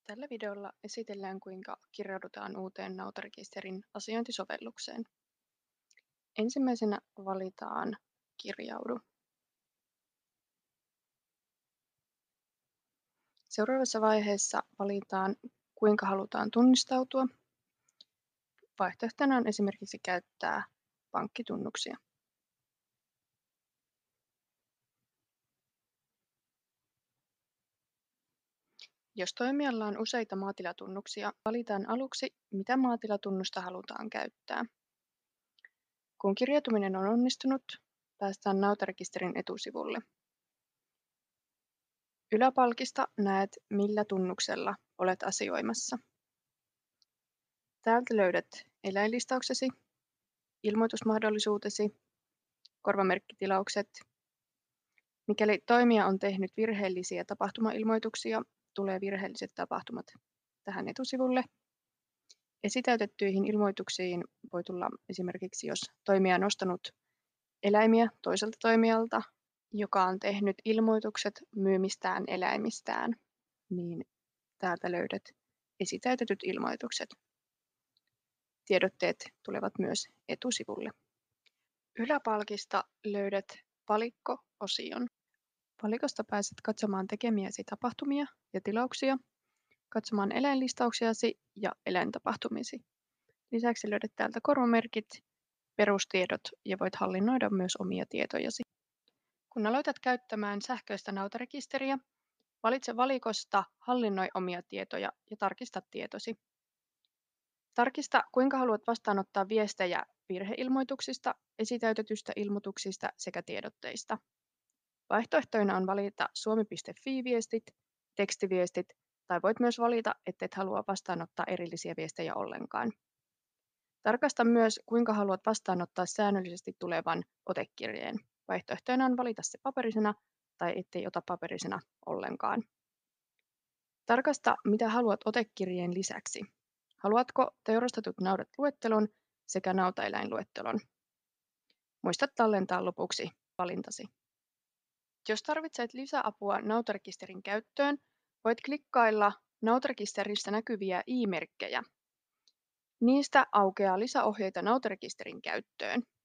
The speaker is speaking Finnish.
Tällä videolla esitellään, kuinka kirjaudutaan uuteen nautarekisterin asiointisovellukseen. Ensimmäisenä valitaan kirjaudu. Seuraavassa vaiheessa valitaan, kuinka halutaan tunnistautua. Vaihtoehtona on esimerkiksi käyttää pankkitunnuksia. Jos toimijalla on useita maatilatunnuksia, valitaan aluksi, mitä maatilatunnusta halutaan käyttää. Kun kirjautuminen on onnistunut, päästään nautarekisterin etusivulle. Yläpalkista näet, millä tunnuksella olet asioimassa. Täältä löydät eläinlistauksesi, ilmoitusmahdollisuutesi, korvamerkkitilaukset. Mikäli toimija on tehnyt virheellisiä tapahtumailmoituksia, tulee virheelliset tapahtumat tähän etusivulle. Esitäytettyihin ilmoituksiin voi tulla esimerkiksi, jos toimija on ostanut eläimiä toiselta toimijalta, joka on tehnyt ilmoitukset myymistään eläimistään, niin täältä löydät esitäytetyt ilmoitukset. Tiedotteet tulevat myös etusivulle. Yläpalkista löydät valikko-osion. Valikosta pääset katsomaan tekemiäsi tapahtumia ja tilauksia, katsomaan eläinlistauksiasi ja eläintapahtumisi. Lisäksi löydät täältä korvamerkit, perustiedot ja voit hallinnoida myös omia tietojasi. Kun aloitat käyttämään sähköistä nautarekisteriä, valitse valikosta Hallinnoi omia tietoja ja tarkista tietosi. Tarkista, kuinka haluat vastaanottaa viestejä virheilmoituksista, esitäytetystä ilmoituksista sekä tiedotteista. Vaihtoehtoina on valita suomi.fi-viestit, tekstiviestit tai voit myös valita, ettet halua vastaanottaa erillisiä viestejä ollenkaan. Tarkasta myös, kuinka haluat vastaanottaa säännöllisesti tulevan otekirjeen. Vaihtoehtoina on valita se paperisena tai ettei ota paperisena ollenkaan. Tarkasta, mitä haluat otekirjeen lisäksi. Haluatko teurastetut naudat luettelon sekä nautaeläinluettelon? Muista tallentaa lopuksi valintasi. Jos tarvitset lisäapua nautarekisterin käyttöön, voit klikkailla nautarekisterissä näkyviä i-merkkejä. Niistä aukeaa lisäohjeita nautarekisterin käyttöön.